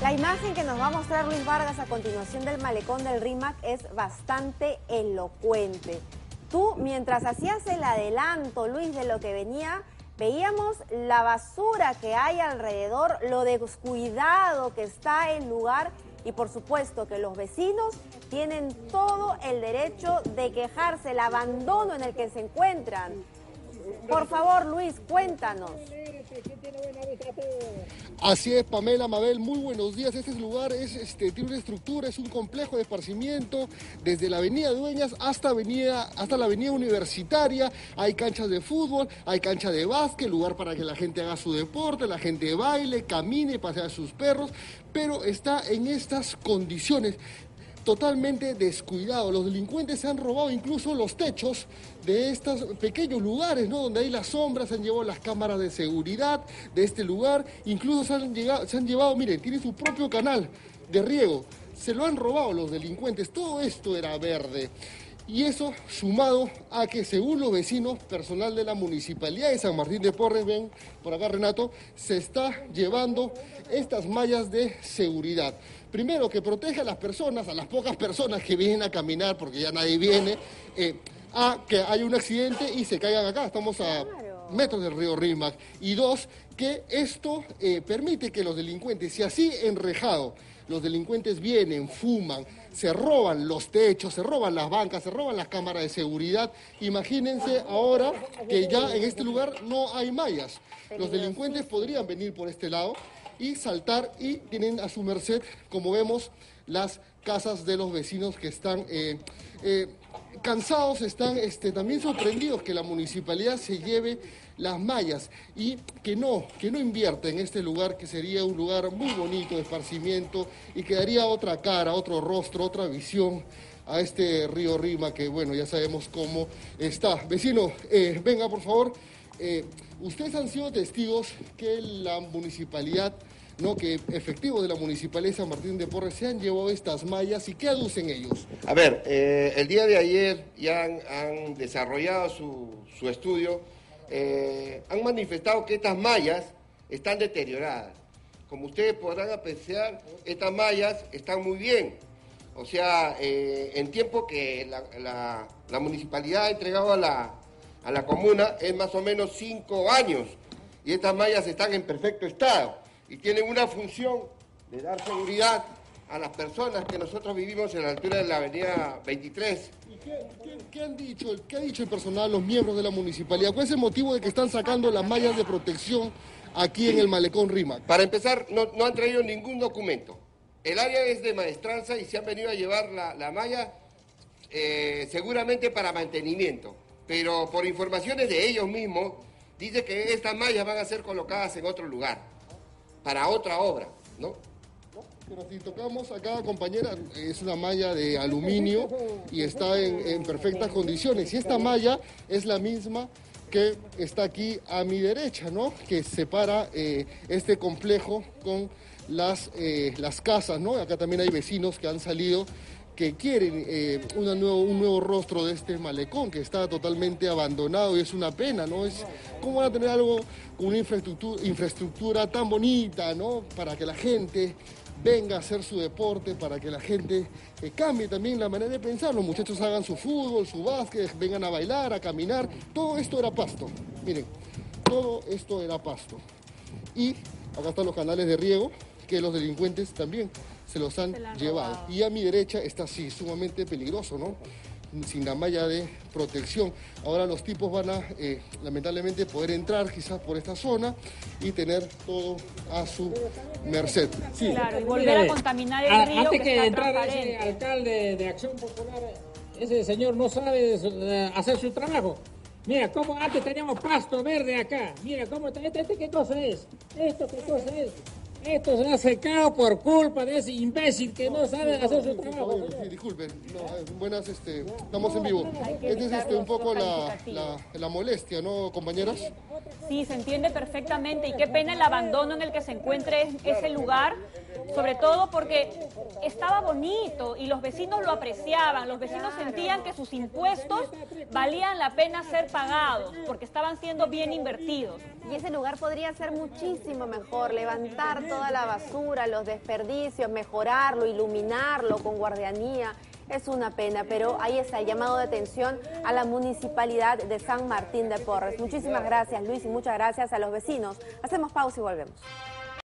La imagen que nos va a mostrar Luis Vargas a continuación del malecón del RIMAC es bastante elocuente. Tú, mientras hacías el adelanto, Luis, de lo que venía, veíamos la basura que hay alrededor, lo descuidado que está el lugar y por supuesto que los vecinos tienen todo el derecho de quejarse, el abandono en el que se encuentran. Por favor, Luis, cuéntanos. Así es, Pamela, Mabel, muy buenos días. Este lugar tiene una estructura, es un complejo de esparcimiento desde la avenida Dueñas hasta la avenida Universitaria. Hay canchas de fútbol, hay cancha de básquet, lugar para que la gente haga su deporte, la gente baile, camine, pasee a sus perros, pero está en estas condiciones totalmente descuidado. Los delincuentes se han robado incluso los techos de estos pequeños lugares, ¿no? Donde hay las sombras, se han llevado las cámaras de seguridad de este lugar, incluso se han llevado, miren, tiene su propio canal de riego, se lo han robado los delincuentes, todo esto era verde. Y eso sumado a que, según los vecinos, personal de la Municipalidad de San Martín de Porres, ven por acá Renato, se está llevando estas mallas de seguridad. Primero, que protege a las personas, a las pocas personas que vienen a caminar, porque ya nadie viene, a que hay un accidente y se caigan acá. Estamos a metros del río Rímac. Y dos, que esto permite que los delincuentes, si así enrejado, los delincuentes vienen, fuman, se roban los techos, se roban las bancas, se roban las cámaras de seguridad. Imagínense ahora que ya en este lugar no hay mallas. Los delincuentes podrían venir por este lado y saltar, y tienen a su merced, como vemos, las casas de los vecinos que están cansados, están también sorprendidos que la municipalidad se lleve las mallas y que no invierta en este lugar, que sería un lugar muy bonito de esparcimiento y que daría otra cara, otro rostro, otra visión a este río Rímac, que bueno, ya sabemos cómo está. Vecino, venga por favor. Ustedes han sido testigos que la municipalidad, que efectivos de la Municipalidad de San Martín de Porres se han llevado estas mallas, y ¿qué aducen ellos? A ver, el día de ayer ya han desarrollado su estudio, han manifestado que estas mallas están deterioradas. Como ustedes podrán apreciar, estas mallas están muy bien. O sea, en tiempo que la municipalidad ha entregado a la comuna es más o menos 5 años, y estas mallas están en perfecto estado y tienen una función de dar seguridad a las personas que nosotros vivimos en la altura de la avenida 23. ¿Y qué ha dicho el personal, los miembros de la municipalidad? ¿Cuál es el motivo de que están sacando las mallas de protección aquí en el malecón Rímac? Para empezar, no han traído ningún documento. El área es de maestranza y se han venido a llevar la malla seguramente para mantenimiento. Pero por informaciones de ellos mismos, dice que estas mallas van a ser colocadas en otro lugar, para otra obra, ¿no? Pero si tocamos acá, compañera, es una malla de aluminio y está en perfectas condiciones. Y esta malla es la misma que está aquí a mi derecha, ¿no? Que separa este complejo con las casas, ¿no? Acá también hay vecinos que han salido, que quieren un nuevo rostro de este malecón, que está totalmente abandonado, y es una pena, ¿no? ¿Cómo van a tener algo con una infraestructura tan bonita, ¿no? Para que la gente venga a hacer su deporte, para que la gente cambie también la manera de pensar, los muchachos hagan su fútbol, su básquet, vengan a bailar, a caminar. Todo esto era pasto, miren, todo esto era pasto. Y acá están los canales de riego que los delincuentes también se los han llevado. Y a mi derecha está así, sumamente peligroso, ¿no? Sin la malla de protección. Ahora los tipos van a, lamentablemente, poder entrar quizás por esta zona y tener todo a su merced. Sí. Claro, y volver a contaminar el río. Antes que entrar ese alcalde de Acción Popular, ese señor no sabe hacer su trabajo. Mira, cómo antes teníamos pasto verde acá. Mira, cómo está. ¿Qué cosa es? ¿Esto qué cosa es? Esto se ha secado por culpa de ese imbécil que no sabe hacer su trabajo. Sí, disculpen, buenas, estamos en vivo. Esta es un poco la molestia, ¿no, compañeras? Sí, se entiende perfectamente, y qué pena el abandono en el que se encuentre ese lugar, sobre todo porque estaba bonito y los vecinos lo apreciaban, los vecinos sentían que sus impuestos valían la pena ser pagados porque estaban siendo bien invertidos. Y ese lugar podría ser muchísimo mejor, levantar toda la basura, los desperdicios, mejorarlo, iluminarlo con guardianía. Es una pena, pero ahí está el llamado de atención a la Municipalidad de San Martín de Porres. Muchísimas gracias, Luis, y muchas gracias a los vecinos. Hacemos pausa y volvemos.